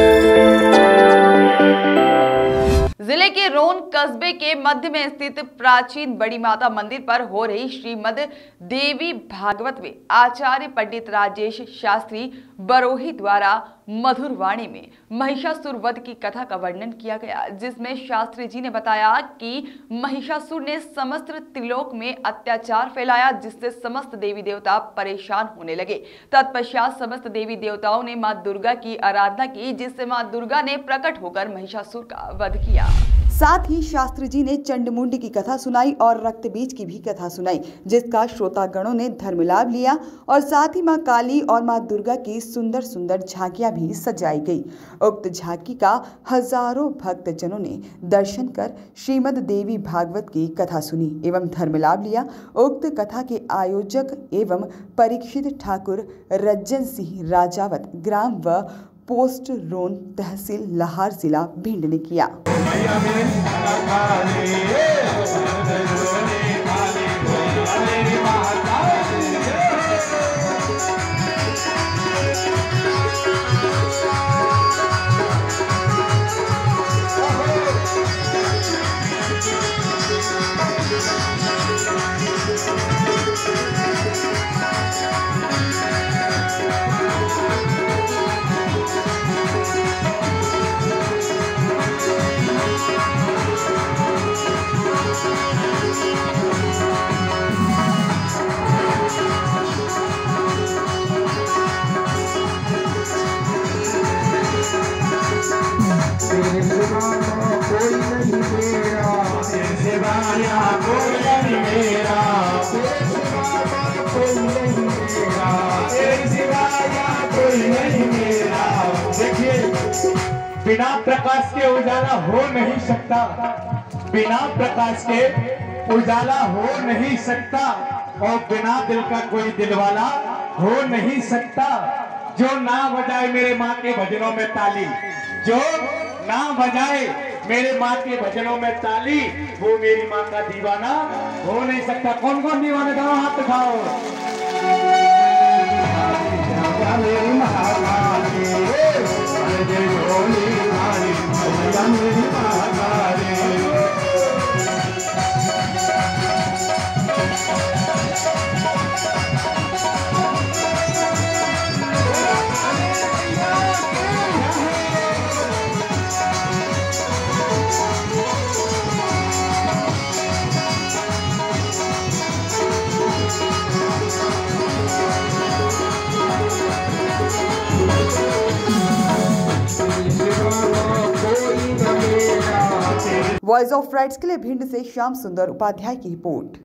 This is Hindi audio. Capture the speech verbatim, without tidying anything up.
जिले के रोन कस्बे के मध्य में स्थित प्राचीन बड़ी माता मंदिर पर हो रही श्रीमद देवी भागवत में आचार्य पंडित राजेश शास्त्री बरोही द्वारा मधुर वाणी में महिषासुर वध की कथा का वर्णन किया गया, जिसमें शास्त्री जी ने बताया कि महिषासुर ने समस्त त्रिलोक में अत्याचार फैलाया, जिससे समस्त देवी देवता परेशान होने लगे। तत्पश्चात समस्त देवी देवताओं ने मां दुर्गा की आराधना की, जिससे मां दुर्गा ने प्रकट होकर महिषासुर का वध किया। साथ ही शास्त्री जी ने चंडमुंड की कथा सुनाई और रक्त बीज की भी कथा सुनाई, जिसका श्रोतागणों ने धर्म लाभ लिया। और साथ ही मां काली और मां दुर्गा की सुंदर सुंदर झांकियां भी सजाई गई। उक्त झांकी का हजारों भक्तजनों ने दर्शन कर श्रीमद देवी भागवत की कथा सुनी एवं धर्म लाभ लिया। उक्त कथा के आयोजक एवं परीक्षित ठाकुर रज्जन सिंह राजावत, ग्राम व पोस्ट रोन, तहसील लाहार, जिला भिंड ने किया। कोई नहीं मेरा, तेरे सिवाया कोई नहीं मेरा, तेरे सिवाया कोई नहीं मेरा, तेरे सिवाया कोई नहीं मेरा। देखिए, बिना प्रकाश के उजाला हो नहीं सकता, बिना प्रकाश के उजाला हो नहीं सकता, और बिना दिल का कोई दिलवाला हो नहीं सकता। जो ना बजाए मेरे माँ के भजनों में ताली, जो ना बजाए मेरे माँ के भजनों में ताली, वो मेरी माँ का दीवाना हो नहीं सकता। कौन कौन दीवाना, दोनों हाथ दिखाओ। मेरी वॉइस ऑफ राइट्स के लिए भिंड से श्याम सुंदर उपाध्याय की रिपोर्ट।